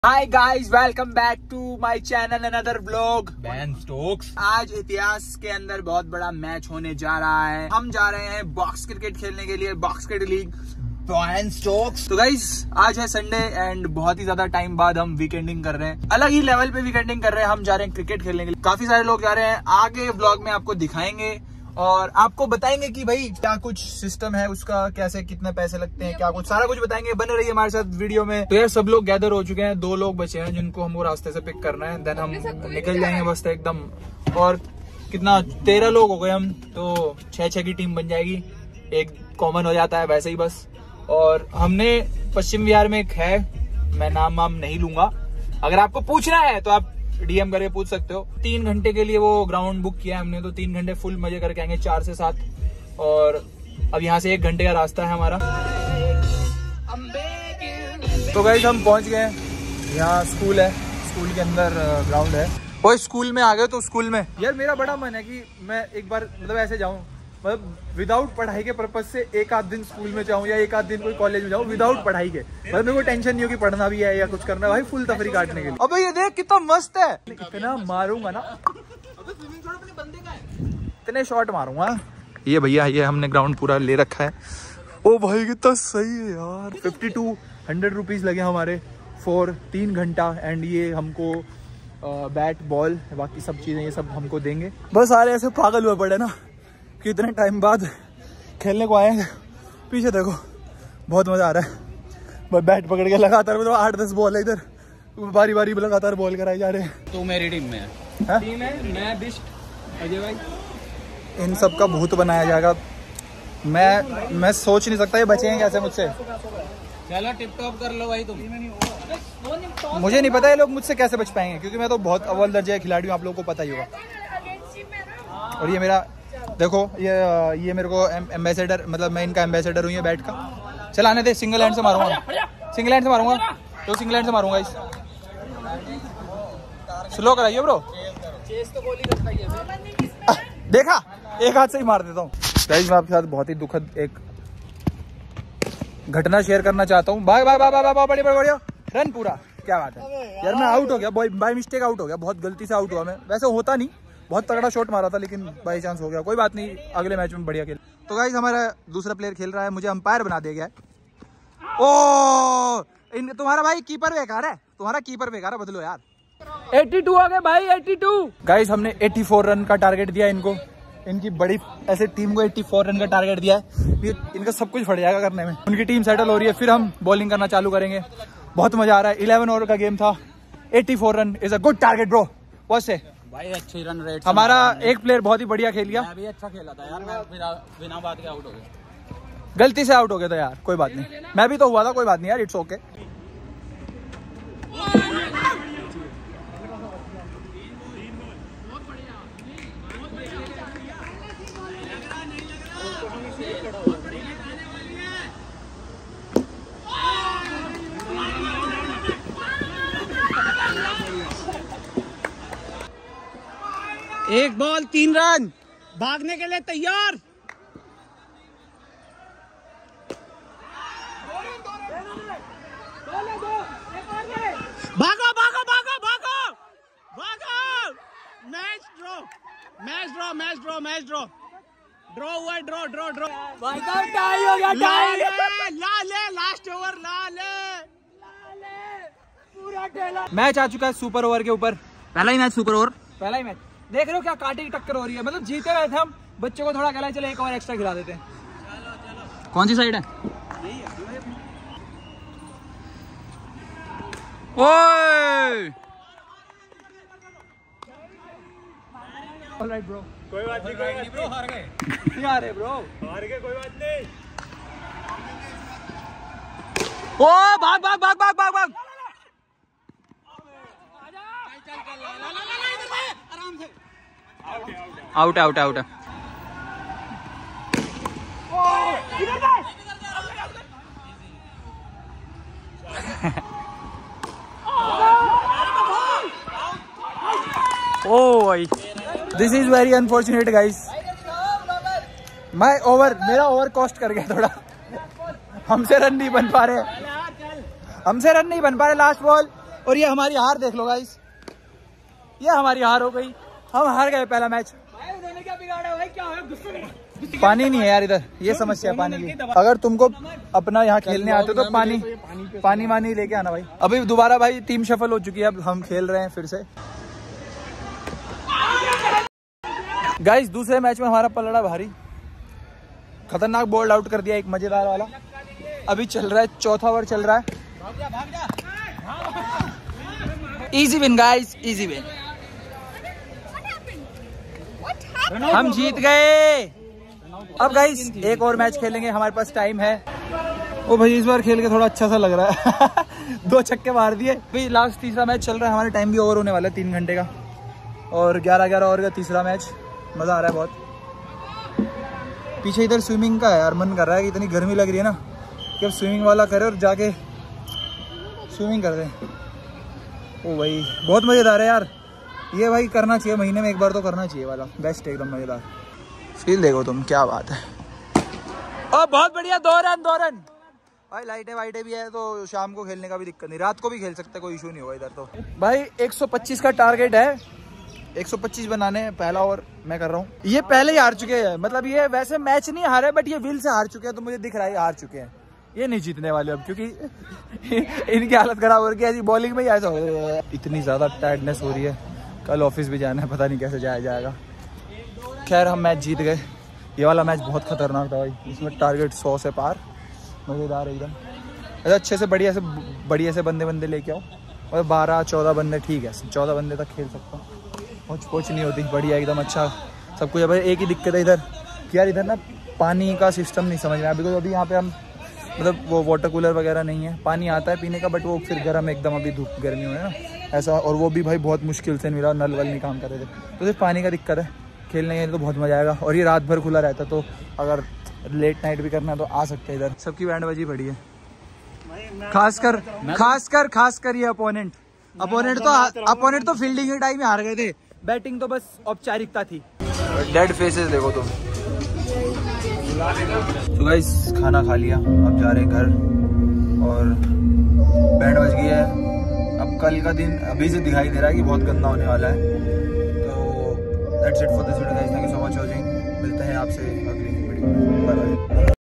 Hi guys, welcome back to my channel another vlog. Ben Stokes. आज इतिहास के अंदर बहुत बड़ा मैच होने जा रहा है। हम जा रहे हैं बॉक्स क्रिकेट खेलने के लिए, box cricket league Ben Stokes. तो गाइस आज है संडे एंड बहुत ही ज्यादा टाइम बाद हम वीकेंडिंग कर रहे हैं, अलग ही लेवल पे वीकेंडिंग कर रहे हैं। हम जा रहे हैं क्रिकेट खेलने के लिए, काफी सारे लोग जा रहे हैं। आगे व्लॉग में आपको दिखाएंगे और आपको बताएंगे कि भाई क्या कुछ सिस्टम है उसका, कैसे कितने पैसे लगते हैं, क्या कुछ सारा कुछ बताएंगे। बने रहिए हमारे साथ वीडियो में। तो यार सब लोग गैदर हो चुके हैं, 2 लोग बचे हैं जिनको हमको रास्ते से पिक करना है, देन हम निकल जाएंगे बस एकदम। और कितना 13 लोग हो गए हम, तो 6-6 की टीम बन जाएगी, एक कॉमन हो जाता है वैसे ही बस। और हमने पश्चिम विहार में एक है, मैं नाम वाम नहीं लूंगा, अगर आपको पूछना है तो आप डीएम करके पूछ सकते हो। 3 घंटे के लिए वो ग्राउंड बुक किया है हमने, तो 3 घंटे फुल मजे करके आएंगे 4 से 7। और अब यहाँ से 1 घंटे का रास्ता है हमारा। तो गाइस हम पहुंच गए हैं, यहाँ स्कूल है, स्कूल के अंदर ग्राउंड है। और स्कूल में आ गए। तो स्कूल में यार मेरा बड़ा मन है कि मैं एक बार मतलब ऐसे जाऊं, मतलब विदाउट पढ़ाई के पर्पज से एक आध दिन स्कूल में जाऊं या एक आध दिन कोई कॉलेज में जाऊं विदाउट पढ़ाई के। मतलब मेरे को टेंशन नहीं हो कि पढ़ना भी है या कुछ करना है, भाई फुल तफरी काटने के लिए। अबे ये देख कितना मस्त है, इतना मारूंगा ना, इतने शॉट मारूंगा। ये भैया ये हमने ग्राउंड पूरा ले रखा है। ओ भाई कितना सही है यार। 5200 रुपीज लगे हमारे फॉर 3 घंटा। एंड ये हमको बैट बॉल बाकी सब चीजें ये सब हमको देंगे। बस सारे ऐसे पागल हुए पड़े ना कि इतने टाइम बाद खेलने को आए हैं। पीछे देखो बहुत मजा आ रहा है, बैट पकड़ के लगातार मतलब 8-10 बॉल है इधर, बारी बारी लगातार बॉल कराए जा रहे हैं। तो मेरी टीम में है, टीम है मैं बिस्ट अजय भाई। इन सब का भूत बनाया जाएगा। मैं सोच नहीं सकता ये बचेंगे कैसे मुझसे। चलो टिप टॉप कर लो भाई तुम। मुझे नहीं पता ये लोग मुझसे कैसे बच पाएंगे, क्योंकि मैं तो बहुत अव्वल दर्जे खिलाड़ी हूँ, आप लोगों को पता ही होगा। और ये मेरा देखो ये मेरे को एम्बेसडर, मतलब मैं इनका एम्बेसडर हूँ ये बैट का। चलाने दे, सिंगल हैंड से मारूंगा, सिंगल हैंड से मारूंगा, तो सिंगल हैंड से मारूंगा। इस स्लो कराइए ब्रो, देखा एक हाथ से ही मार देता हूँ। गाइस मैं आपके साथ बहुत ही दुखद एक घटना शेयर करना चाहता हूँ। Bye bye bye bye bye, बढ़िया बढ़िया रन पूरा, क्या बात है यार। मैं आउट हो गया, बाय मिस्टेक आउट हो गया, बहुत गलती से आउट हुआ मैं। वैसे होता नहीं, बहुत तगड़ा शॉट मारा था लेकिन बाई चांस हो गया, कोई बात नहीं, अगले मैच में बढ़िया खेल। तो गाइस हमारा दूसरा प्लेयर खेल रहा है, मुझे अंपायर बना दिया गया है। ओ तुम्हारा भाई कीपर बेकार है, तुम्हारा कीपर बेकार है, बदलो यार। 82 आ गए भाई, 82। गाइस हमने 84 रन का टारगेट दिया इनको, इनकी बड़ी ऐसे टीम को 84 रन का टारगेट दिया है। इनका सब कुछ फट जाएगा करने में। उनकी टीम सेटल हो रही है, फिर हम बॉलिंग करना चालू करेंगे। बहुत मजा आ रहा है। 11 ओवर का गेम था, 84 run is a good target bro. बहुत से भाई अच्छी रन रेट। हमारा एक प्लेयर बहुत ही बढ़िया खेल गया। मैं भी अच्छा खेला था यार, मैं बिना बात के आउट हो गया, गलती से आउट हो गया था यार, कोई बात नहीं, मैं भी तो हुआ था, कोई बात नहीं यार, इट्स ओके। एक बॉल 3 रन, भागने के लिए तैयार। भागो भागो भागो भागो भागो। Match draw, match draw, match draw, match draw, draw हुआ, ड्रॉ ड्रॉ ड्रॉ। टाई हो गया, टाई। ला ले लास्ट ओवर, ला ले पूरा खेला। मैच आ चुका है सुपर ओवर के ऊपर, पहला ही मैच सुपर ओवर, पहला ही मैच। देख रहे हो क्या कांटे की टक्कर हो रही है, मतलब जीते हुए थे हम, बच्चों को थोड़ा कहला चले एक ओवर एक्स्ट्रा खिला देते हैं। कौन सी साइड है? ओए ऑलराइट ब्रो, कोई बात नहीं ब्रो, हार गए यार ब्रो, हार गए, कोई बात नहीं। ओ भाग भाग भाग भाग भाग भाग। Out out out. ओ भाई this is very unfortunate guys. मेरा ओवर कॉस्ट कर गया थोड़ा। हमसे रन नहीं बन पा रहे, हमसे रन नहीं बन पा रहे। लास्ट बॉल और ये हमारी हार देख लो गाइस, ये हमारी हार हो गई, हम हार गए पहला मैच। क्या बिगाड़ा भाई, क्या है गुस्सा नहीं? पानी नहीं है यार इधर, ये समस्या है पानी की। अगर तुमको अपना यहाँ खेलने आते तो पानी वानी लेके आना भाई। अभी दोबारा भाई टीम शफल हो चुकी है, अब हम खेल रहे हैं फिर से। गाइस दूसरे मैच में हमारा पलड़ा भारी, खतरनाक बोल्ड आउट कर दिया एक मजेदार वाला। अभी चल रहा है चौथा ओवर चल रहा है। Easy win guys, easy win, हम जीत गए। अब गाइस एक और मैच खेलेंगे, हमारे पास टाइम है। ओ भाई इस बार खेल के थोड़ा अच्छा सा लग रहा है। 2 छक्के मार दिए। भाई लास्ट तीसरा मैच चल रहा है, हमारा टाइम भी ओवर होने वाला है 3 घंटे का, और 11-11 ओवर का तीसरा मैच। मजा आ रहा है बहुत। पीछे इधर स्विमिंग का है यार, मन कर रहा है कि इतनी गर्मी लग रही है ना कि अब स्विमिंग वाला करे और जाके स्विमिंग कर दे। ओ भाई बहुत मजेदार है यार ये, भाई करना चाहिए, महीने में एक बार तो करना चाहिए वाला, बेस्ट एकदम मजेदार। फील देखो तुम, क्या बात है। और बहुत बढ़िया, 2 रन भाई। लाइटें वाइटें भी है तो शाम को खेलने का भी दिक्कत नहीं, रात को भी खेल सकते, कोई इशू नहीं होगा इधर तो। भाई 125 का टारगेट है, 125 बनाने, पहला ओवर मैं कर रहा हूँ। ये पहले ही हार चुके हैं, मतलब ये वैसे मैच नहीं हारे बट ये विल से हार चुके हैं, तो मुझे दिख रहा है हार चुके हैं, ये नहीं जीतने वाले अब, क्योंकि इनकी हालत खराब हो रही है। ऐसी बॉलिंग में ही ऐसा हो रहा है, इतनी ज्यादा टायर्डनेस हो रही है। कल ऑफिस भी जाना है, पता नहीं कैसे जाया जाएगा। खैर हम मैच जीत गए। ये वाला मैच बहुत खतरनाक था भाई, इसमें टारगेट 100 से पार, मजेदार एकदम। ऐसा अच्छे से बढ़िया से बंदे लेके आओ, और 12-14 बंदे ठीक है, 14 बंदे तक खेल सकता हूँ, पहुँच नहीं होती, बढ़िया एकदम अच्छा सब कुछ है। भाई एक ही दिक्कत है इधर कि यार इधर ना पानी का सिस्टम नहीं समझ में आया, बिकॉज अभी यहाँ पे हम मतलब वो वाटर कूलर वगैरह नहीं है, पानी आता है पीने का बट वो फिर गर्म एकदम, अभी धूप गर्मी में ना ऐसा, और वो भी भाई बहुत मुश्किल से मिला, नल वल नहीं काम कर रहे थे, तो सिर्फ पानी का दिक्कत है। खेलने के लिए तो बहुत मजा आएगा, और ये रात भर खुला रहता है, तो अगर लेट नाइट भी करना है तो आ सकते हैं इधर। सबकी बैंड बजी पड़ी है, खासकर ये अपोनेंट तो फील्डिंग के टाइम में हार गए थे, बैटिंग तो बस औपचारिकता थी। डेड फेसेस देखो तुम। तो गाइस खाना खा लिया, अब जा रहे हैं घर, और बैंड बज गई है। अब कल का दिन अभी से दिखाई दे रहा है कि बहुत गंदा होने वाला है। तो that's it for this video guys, thank you so much watching. मिलते हैं आपसे अगली वीडियो में, बाय बाय।